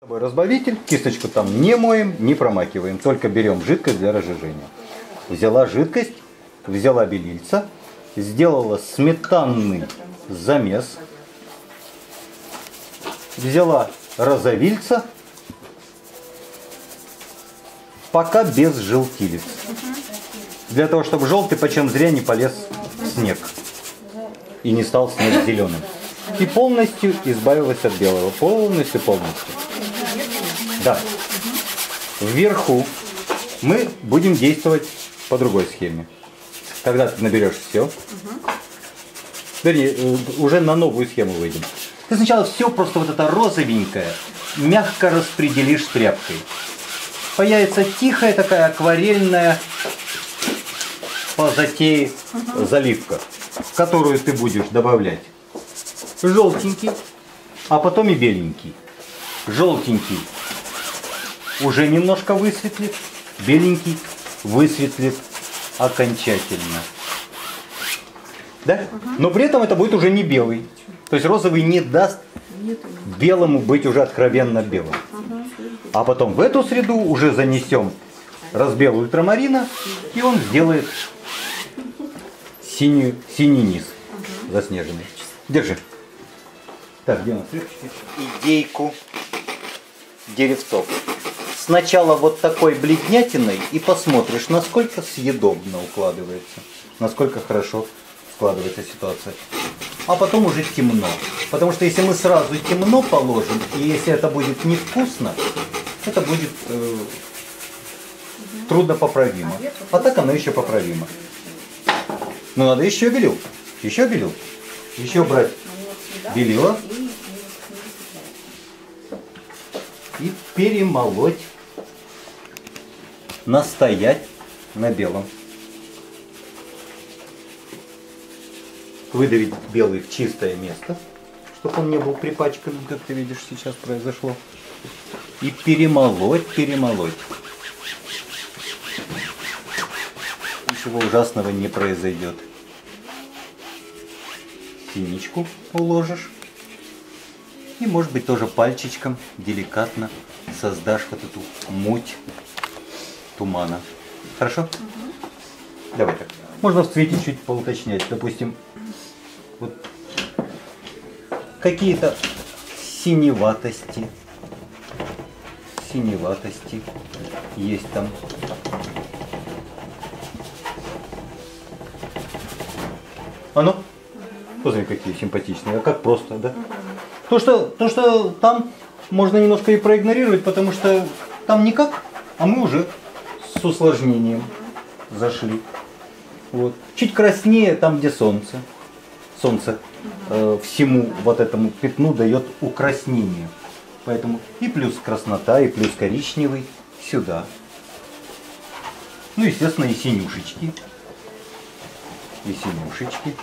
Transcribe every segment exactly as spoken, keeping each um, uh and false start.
Разбавитель, кисточку там не моем, не промакиваем, только берем жидкость для разжижения. Взяла жидкость, взяла белильца, сделала сметанный замес, взяла розовильца, пока без желтилиц. Для того, чтобы желтый почем зря не полез в снег и не стал снег зеленым. И полностью избавилась от белого. Полностью, полностью. Да. Вверху мы будем действовать по другой схеме. Когда ты наберешь все, вернее, уже на новую схему выйдем. Ты сначала все просто вот это розовенькое мягко распределишь тряпкой. Появится тихая такая акварельная по затее заливка, в которую ты будешь добавлять желтенький, а потом и беленький. Желтенький уже немножко высветлит, беленький высветлит окончательно. Да? Но при этом это будет уже не белый. То есть розовый не даст белому быть уже откровенно белым. А потом в эту среду уже занесем разбел ультрамарина, и он сделает синий, синий низ заснеженный. Держи. Так, где у нас сверхчики? Идейку деревцов. Сначала вот такой бледнятиной и посмотришь, насколько съедобно укладывается, насколько хорошо складывается ситуация. А потом уже темно. Потому что если мы сразу темно положим, и если это будет невкусно, это будет э, трудно поправимо. А так оно еще поправимо. Но надо еще белил. Еще белил. Еще брать белила и перемолоть, настоять на белом. Выдавить белый в чистое место, чтобы он не был припачкан, как ты видишь сейчас произошло. И перемолоть, перемолоть. Ничего ужасного не произойдет. Синичку уложишь. И может быть тоже пальчиком деликатно создашь вот эту муть тумана. Хорошо? Угу. Давай так. Можно в цвете чуть поуточнять. Допустим, вот какие-то синеватости. Синеватости есть там. А ну? Посмотри, какие симпатичные. А как просто, да? То что, то, что там можно немножко и проигнорировать, потому что там никак, а мы уже с усложнением зашли. Вот. Чуть краснее там, где солнце. Солнце э, всему вот этому пятну дает украснение. Поэтому и плюс краснота, и плюс коричневый сюда. Ну, естественно, и синюшечки. И синюшечки.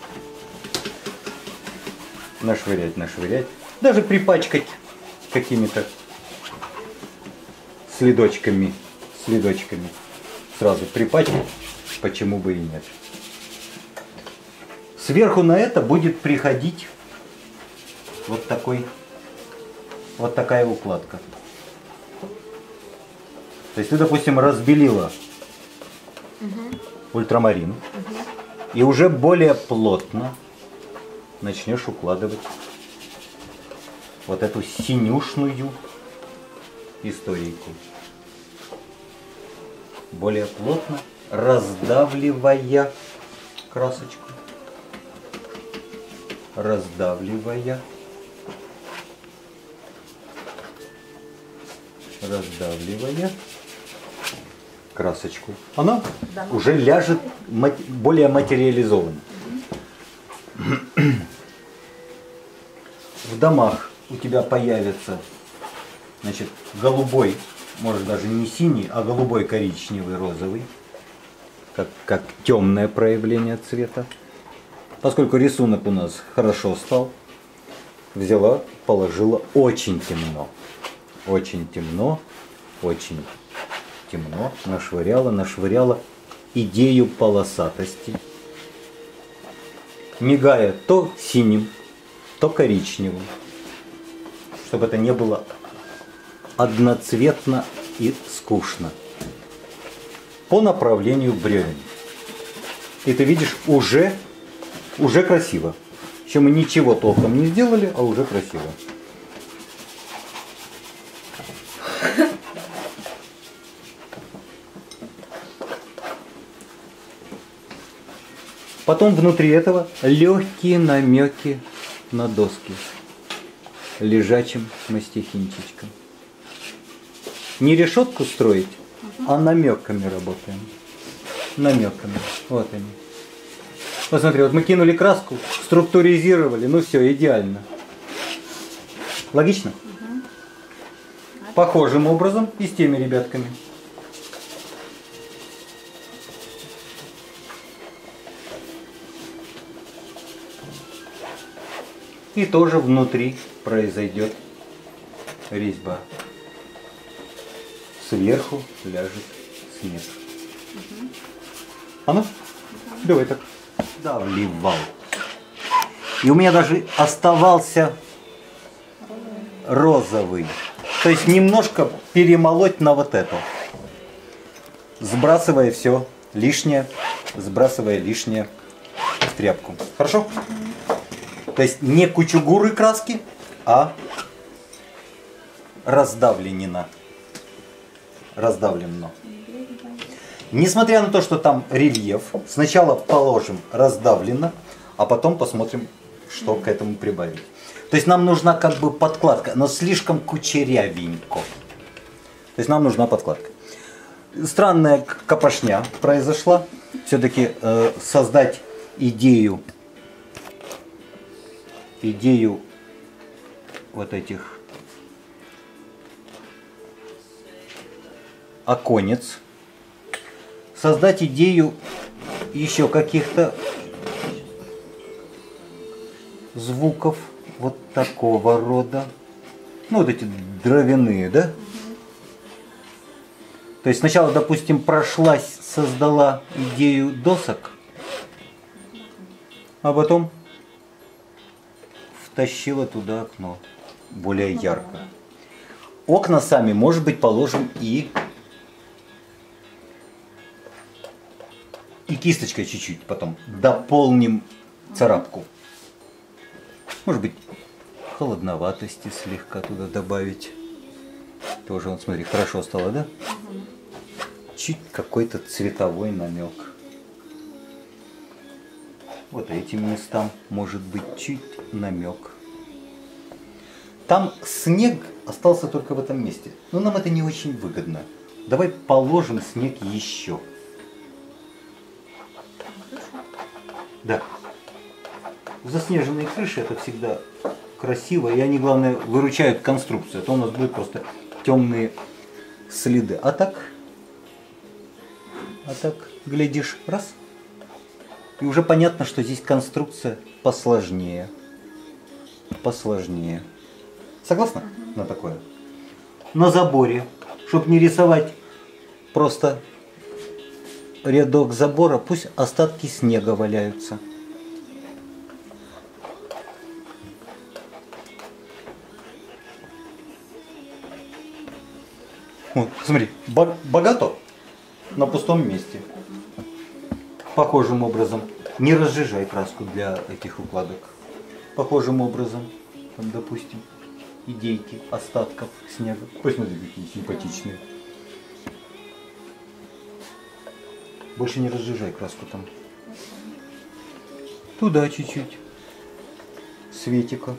Нашвырять, нашвырять. Даже припачкать какими-то следочками. Следочками. Сразу припачкать. Почему бы и нет. Сверху на это будет приходить вот такой, вот такая укладка. То есть ты, допустим, разбелила угу. ультрамарин угу. и уже более плотно начнешь укладывать вот эту синюшную историйку. Более плотно, раздавливая красочку. Раздавливая. Раздавливая красочку. Она да. уже ляжет более материализованно. В домах у тебя появится, значит, голубой, может даже не синий, а голубой, коричневый, розовый, как, как темное проявление цвета. Поскольку рисунок у нас хорошо стал, взяла, положила очень темно, очень темно, очень темно, нашвыряла, нашвыряла идею полосатости, мигая то синим, то коричневым, чтобы это не было одноцветно и скучно. По направлению бревен. И ты видишь, уже, уже красиво. Еще мы ничего толком не сделали, а уже красиво. Потом внутри этого легкие намеки на доски лежачим мастихинчичком. Не решетку строить, а намеками работаем. Намеками. Вот они. Посмотри, вот мы кинули краску, структуризировали, ну все, идеально. Логично? Угу. Похожим образом и с теми ребятками. И тоже внутри произойдет резьба. Сверху ляжет снег. Угу. А ну, угу. Давай так. Да, вливал. И у меня даже оставался розовый. То есть немножко перемолоть на вот это. Сбрасывая все лишнее, сбрасывая лишнее в тряпку. Хорошо? Угу. То есть не кучугуры краски, а раздавленина. Раздавлено. Несмотря на то, что там рельеф, сначала положим раздавлено, а потом посмотрим, что к этому прибавить. То есть нам нужна как бы подкладка, но слишком кучерявенько. То есть нам нужна подкладка. Странная копошня произошла. Все-таки э, создать идею, идею вот этих оконец. Создать идею еще каких-то звуков вот такого рода. Ну, вот эти дровяные, да? То есть сначала, допустим, прошлась, создала идею досок, а потом втащила туда окно более ярко. Окна сами, может быть, положим и И кисточкой чуть-чуть потом дополним царапку. Может быть, холодноватости слегка туда добавить. Тоже, вот смотри, хорошо стало, да? Угу. Чуть какой-то цветовой намек. Вот этим местам может быть чуть намек. Там снег остался только в этом месте. Но нам это не очень выгодно. Давай положим снег еще. Да. Заснеженные крыши — это всегда красиво, и они, главное, выручают конструкцию. А то у нас будут просто темные следы. А так, а так, глядишь, раз, и уже понятно, что здесь конструкция посложнее. Посложнее. Согласна на такое? На заборе, чтобы не рисовать просто рядок забора, пусть остатки снега валяются. Вот, смотри, богато на пустом месте. Похожим образом. Не разжижай краску для этих укладок. Похожим образом, там, допустим, идейки остатков снега. Посмотри, какие симпатичные. Больше не разжижай краску там. Туда чуть-чуть светика.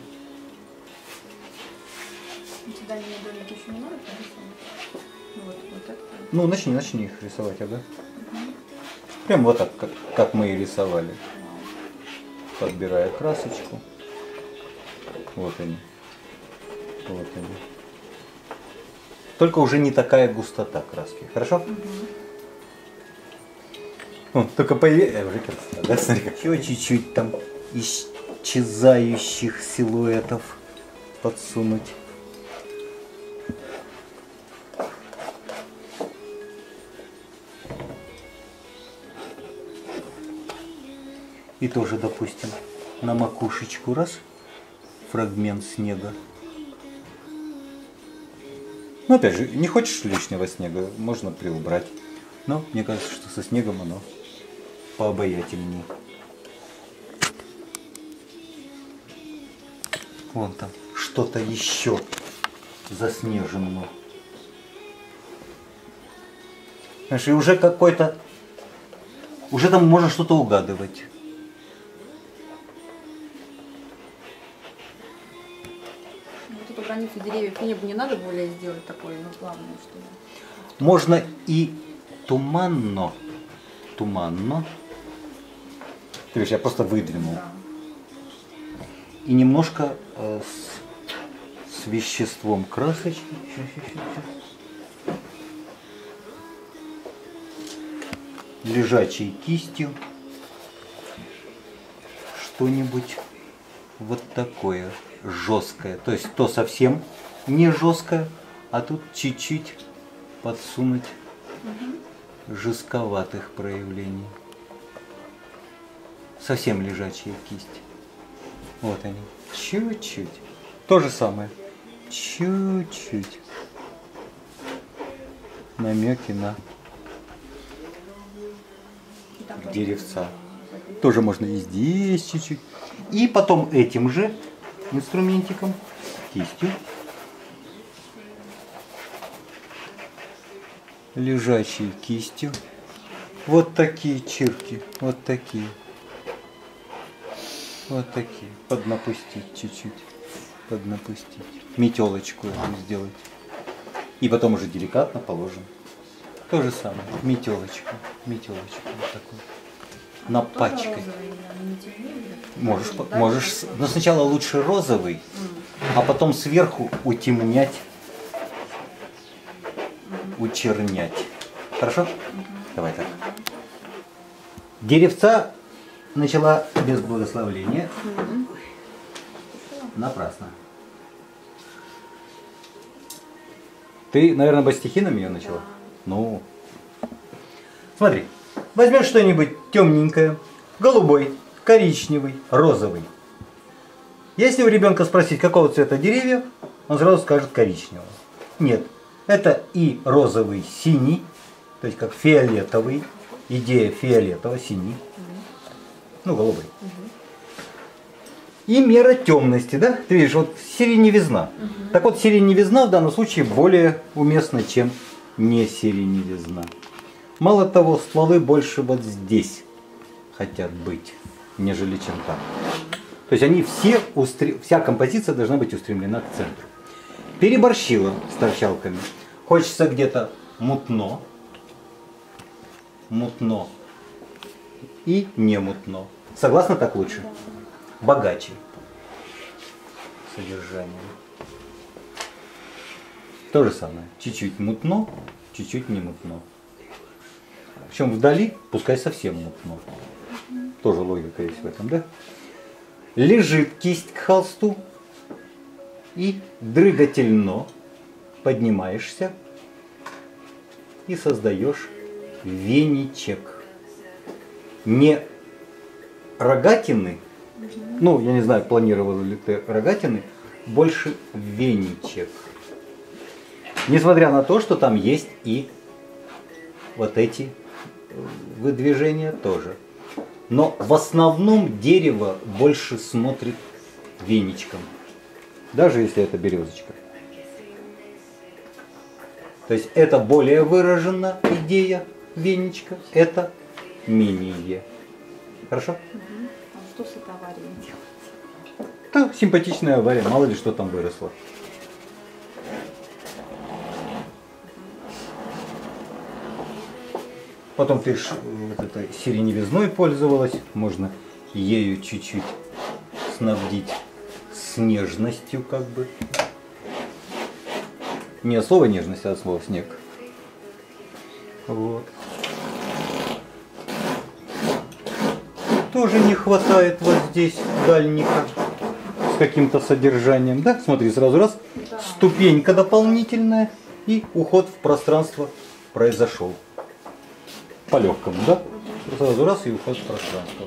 Сюда домики еще не надо, ну, вот, вот так. Ну, начни, начни их рисовать, ага. Угу. Прям вот так, как, как мы и рисовали. Подбирая красочку. Вот они. Вот они. Только уже не такая густота краски. Хорошо? Угу. О, только появилась, э, уже красота, да? Смотри, как еще чуть-чуть там исчезающих силуэтов подсунуть. И тоже, допустим, на макушечку раз, фрагмент снега. Ну, опять же, не хочешь лишнего снега, можно приубрать. Но мне кажется, что со снегом оно пообаятельнее. Вон там что-то еще заснежено. Знаешь, и уже какой-то... Уже там можно что-то угадывать. Вот эту границу деревьев мне бы не надо более сделать такое, ну, плавное, что ли. Можно и туманно. Туманно. То есть я просто выдвинул. Да. И немножко э, с, с веществом красочки. Ща, ща, ща, ща. Лежачей кистью. Что-нибудь вот такое жесткое. То есть то совсем не жесткое, а тут чуть-чуть подсунуть угу. жестковатых проявлений. Совсем лежачая кисть. Вот они. Чуть-чуть. То же самое. Чуть-чуть. Намеки на деревца. Тоже можно и здесь чуть-чуть. И потом этим же инструментиком, кистью, лежачей кистью. Вот такие чирки. Вот такие. Вот такие. Поднапустить чуть-чуть. Поднапустить. Метелочку эту сделать. И потом уже деликатно положим. То же самое. Метелочку. Метелочку. Вот такую. А напачкать. Можешь, да? можешь. Но сначала лучше розовый, mm. а потом сверху утемнять, mm. учернять. Хорошо? Mm-hmm. Давай так. Деревца начала без благословления. Mm-hmm. Напрасно. Ты, наверное, по стихинам ее начала? Да. Ну. Смотри. Возьмешь что-нибудь темненькое, голубой, коричневый, розовый. Если у ребенка спросить, какого цвета деревья, он сразу скажет коричневого. Нет, это и розовый, синий, то есть как фиолетовый, идея фиолетового, синий, ну голубой. И мера темности, да? Ты видишь, вот сиреневизна. Угу. Так вот, сиреневизна в данном случае более уместна, чем не сиреневизна. Мало того, стволы больше вот здесь хотят быть, нежели чем там. То есть они все, устр... вся композиция должна быть устремлена к центру. Переборщила с торчалками. Хочется где-то мутно, мутно и не мутно. Согласна, так лучше? Богаче содержание. То же самое. Чуть-чуть мутно, чуть-чуть не мутно. Причем вдали, пускай совсем мутно. Тоже логика есть в этом, да? Лежит кисть к холсту и дрыгательно поднимаешься и создаешь веничек. Не рогатины, ну, я не знаю, планировал ли ты рогатины, больше веничек. Несмотря на то, что там есть и вот эти выдвижения тоже. Но в основном дерево больше смотрит веничком. Даже если это березочка. То есть это более выражена идея веничка, это менее. Хорошо? Угу. А что с этой аварией делать? Да, симпатичная авария, мало ли что там выросло. Потом ты вот этой сиреневизной пользовалась, можно ею чуть-чуть снабдить снежностью, как бы. Не от слова нежность, а от слова снег. Вот. Тоже не хватает вот здесь дальника с каким-то содержанием. Да, смотри, сразу раз, да. Ступенька дополнительная и уход в пространство произошел. По-легкому, да? Сразу раз и уход в пространство.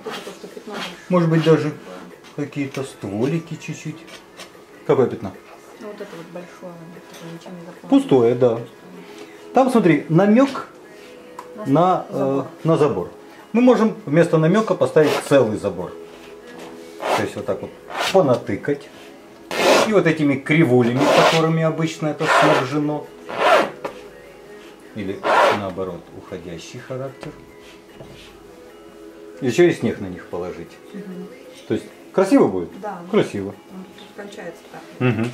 Вот может быть даже какие-то стволики чуть-чуть. Какое пятно? Ну, вот это вот большое, такое ничем не заполнено. Пустое, да. Там, смотри, намек на, забор. Э, на забор. Мы можем вместо намека поставить целый забор. То есть вот так вот понатыкать. И вот этими кривулями, которыми обычно это снабжено. Или наоборот, уходящий характер. Еще и снег на них положить. Угу. То есть красиво будет? Да. Красиво. Он тут кончается так. Угу.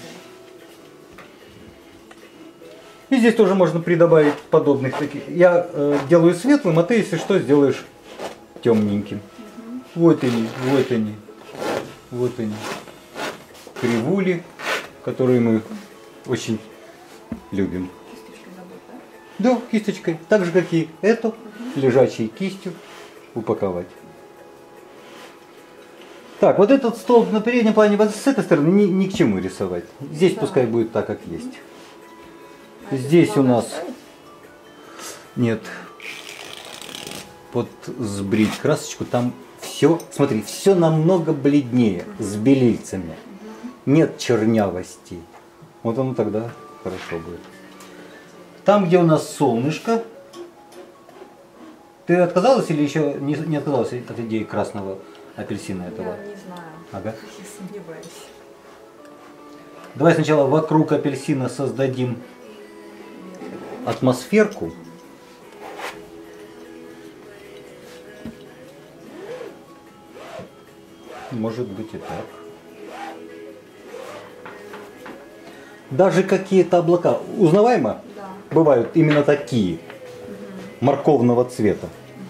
И здесь тоже можно придобавить подобных таких. Я э, делаю светлым, а ты, если что, сделаешь темненьким. Угу. Вот они, вот они, вот они. Кривули, которые мы очень любим. Кисточкой забыть, да? Да, кисточкой. Так же, как и эту, угу. Лежачей кистью упаковать. Так, вот этот столб на переднем плане вот с этой стороны ни, ни к чему рисовать. Здесь да. Пускай будет так, как есть. А здесь у нас... Оставить? Нет. Под сбрить красочку, там все, смотри, все намного бледнее, угу. С белильцами. Угу. Нет чернявости. Вот оно тогда хорошо будет. Там, где у нас солнышко, ты отказалась или еще не, не отказалась от идеи красного апельсина этого? Я не знаю. Ага. Я сомневаюсь. Давай сначала вокруг апельсина создадим атмосферку. Может быть и так. Даже какие-то облака, узнаваемо, да. Бывают именно такие, угу. Морковного цвета.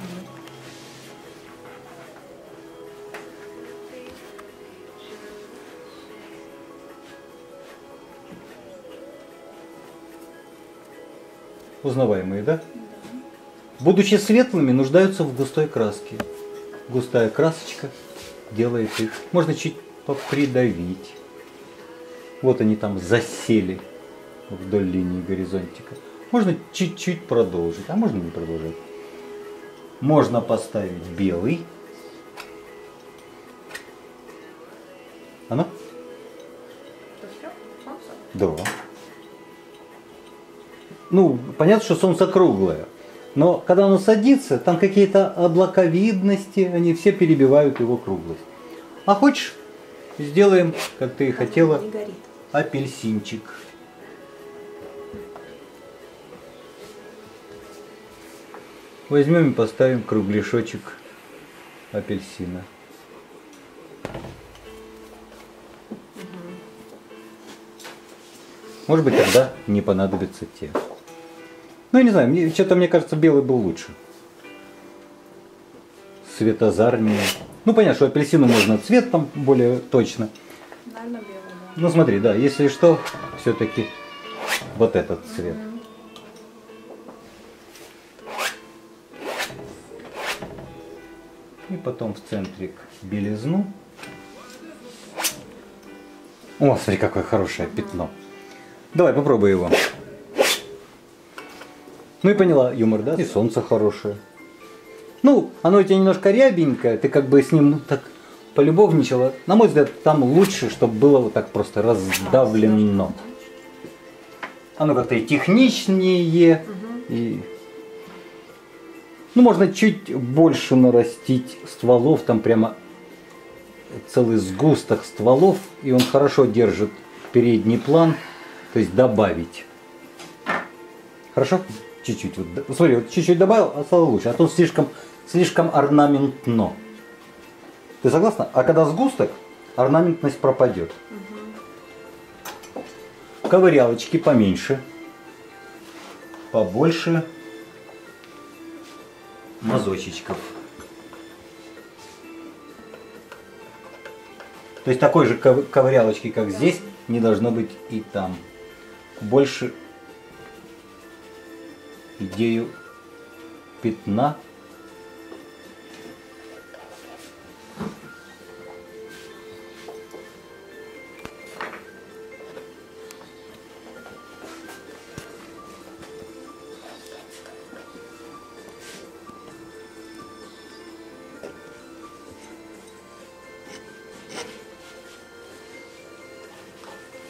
Угу. Узнаваемые, да? Да? Будучи светлыми, нуждаются в густой краске. Густая красочка делает их. Можно чуть попридавить. Вот они там засели вдоль линии горизонтика. Можно чуть-чуть продолжить, а можно не продолжать. Можно поставить белый. Оно? Это все? Солнце? Да. Ну, понятно, что солнце круглое. Но когда оно садится, там какие-то облаковидности, они все перебивают его круглость. А хочешь, сделаем, как ты и хотела, апельсинчик. Возьмем и поставим кругляшочек апельсина. Может быть, тогда не понадобятся те. Ну, я не знаю, мне, что-то мне кажется, белый был лучше. Светозарнее. Ну, понятно, что апельсину можно цвет там более точно. Наверное, белый, да. Ну, смотри, да, если что, все-таки вот этот цвет. Mm-hmm. И потом в центрик белизну. О, смотри, какое хорошее mm-hmm. пятно. Давай, попробуй его. Ну и поняла юмор, да? И солнце хорошее. Ну, оно у тебя немножко рябенькое, ты как бы с ним так полюбовничала. На мой взгляд, там лучше, чтобы было вот так просто раздавлено. Оно как-то и техничнее, угу. и... Ну, можно чуть больше нарастить стволов, там прямо целый сгусток стволов, и он хорошо держит передний план, то есть добавить. Хорошо? Чуть-чуть. Вот, смотри, вот чуть-чуть добавил, а стало лучше. А то слишком, слишком орнаментно. Ты согласна? А когда сгусток, орнаментность пропадет. Угу. Ковырялочки поменьше. Побольше мазочечков. То есть такой же ковырялочки, как здесь, не должно быть и там. Больше идею пятна.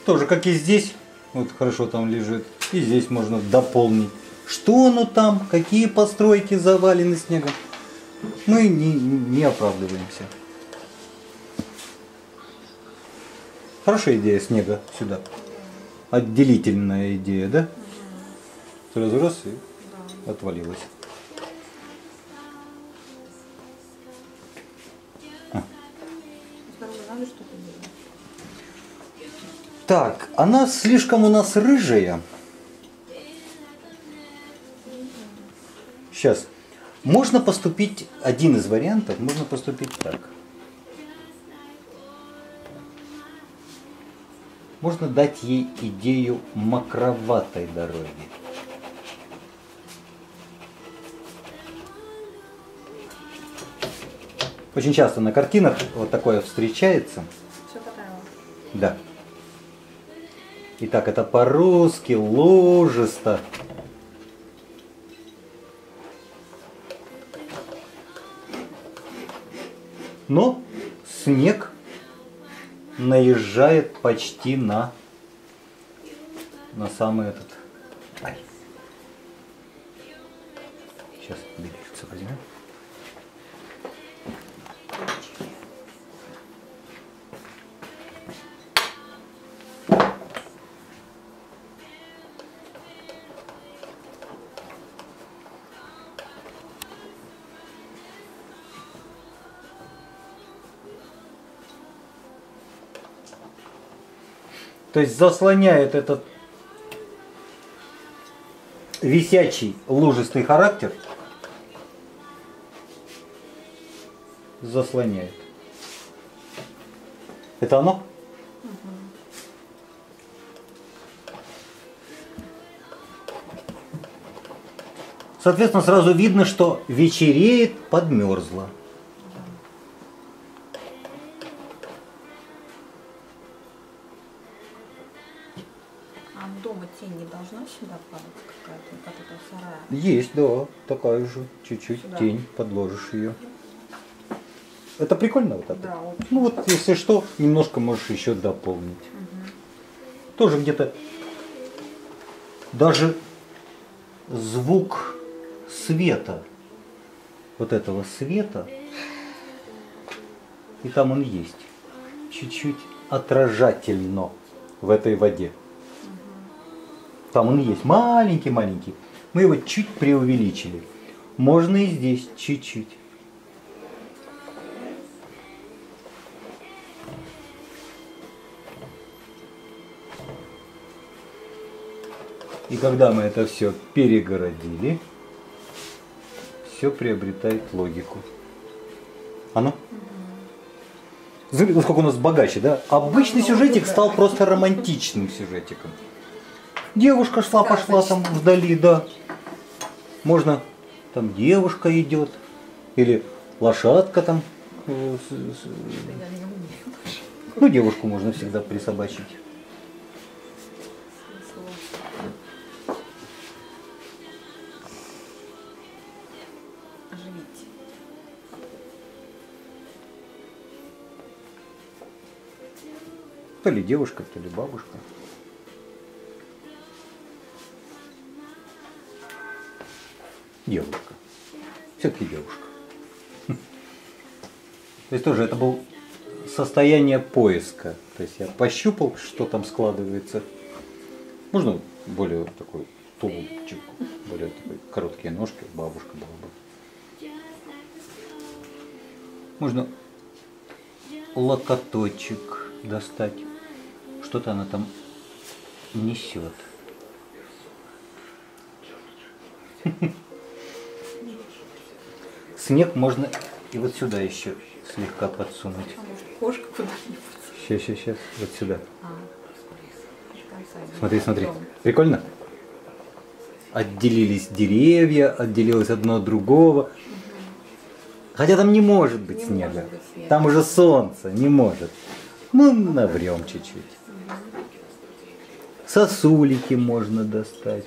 Тоже как и здесь. Вот хорошо там лежит. И здесь можно дополнить. Что оно там, какие постройки завалены снегом. Мы не, не оправдываемся. Хорошая идея снега сюда. Отделительная идея, да? Сразу раз и да. Отвалилась. А. Так, она слишком у нас рыжая. Сейчас. Можно поступить, один из вариантов, можно поступить так. Можно дать ей идею мокроватой дороги. Очень часто на картинах вот такое встречается. Все понравилось. Да. Итак, это по-русски ложисто. Но снег наезжает почти на, на самый этот. Ай. Сейчас бережется возьмем. То есть заслоняет этот висячий лужистый характер. Заслоняет. Это оно? Угу. Соответственно, сразу видно, что вечереет, подмерзло. Дома тень не должна сюда падать какая-то, как это сарая? Есть, да, такая же, чуть-чуть тень, подложишь ее. Это прикольно вот так? Да, очень. Ну вот, если что, немножко можешь еще дополнить. Угу. Тоже где-то, даже звук света, вот этого света, и там он есть, чуть-чуть отражательно в этой воде. Там он есть, маленький-маленький. Мы его чуть преувеличили. Можно и здесь чуть-чуть. И когда мы это все перегородили, все приобретает логику. Оно? Смотрите, насколько у нас богаче, да? Обычный сюжетик стал просто романтичным сюжетиком. Девушка шла, пошла там вдали, да. Можно, там девушка идет, или лошадка там. Ну, девушку можно всегда присобачить. Оживить. То ли девушка, то ли бабушка. Девушка. Все-таки девушка. То есть тоже это было состояние поиска. То есть я пощупал, что там складывается. Можно более такой тулупчик, более такой короткие ножки, бабушка была бы. Можно локоточек достать. Что-то она там несет. Снег можно и вот сюда еще слегка подсунуть. А может, кошка куда-нибудь? Сейчас, сейчас, сейчас, вот сюда. А, смотри, смотри. Прикольно? Отделились деревья, отделилось одно от другого. Угу. Хотя там не может быть не снега. Может быть снега. Там уже солнце, не может. Ну, наврем чуть-чуть. Угу. Сосулики можно достать.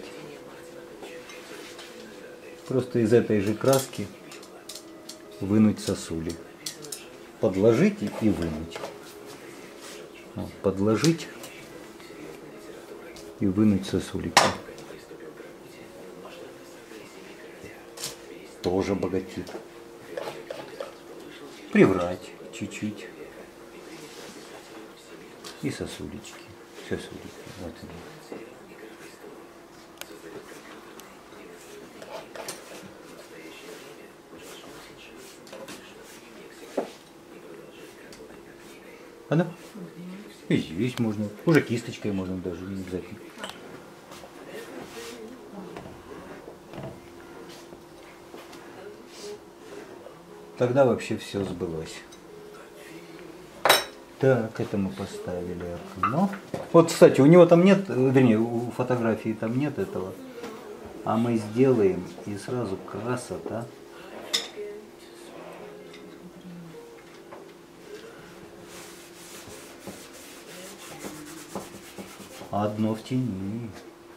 Просто из этой же краски вынуть сосули. Подложить и вынуть. Подложить и вынуть сосулики. Тоже богатит. Приврать чуть-чуть. И сосулечки. Сосулики. Вот они. А да? И здесь можно. Уже кисточкой можно даже, не обязательно. Тогда вообще все сбылось. Так, это мы поставили окно. Вот, кстати, у него там нет, вернее, у фотографии там нет этого. А мы сделаем, и сразу красота. Одно в тени.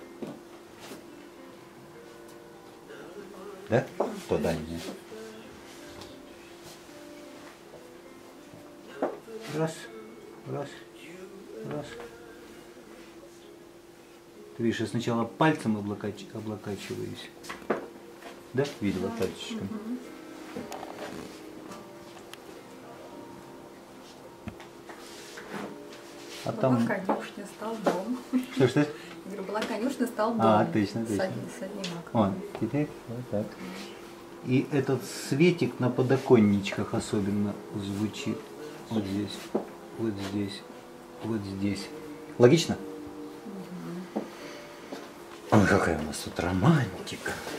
Да? То дальнее. Раз, раз, раз. Ты видишь, я сначала пальцем облокач... облокачиваюсь. Да? Видела пальчиком. Угу. А была там... конюшня, стал дом. Что, что? Говорю, была конюшня, стал дом. А, точно, точно. С одним окном. Вот, теперь вот так. И этот светик на подоконничках особенно звучит. Вот здесь, вот здесь, вот здесь. Логично? Угу. Ой, какая у нас тут романтика.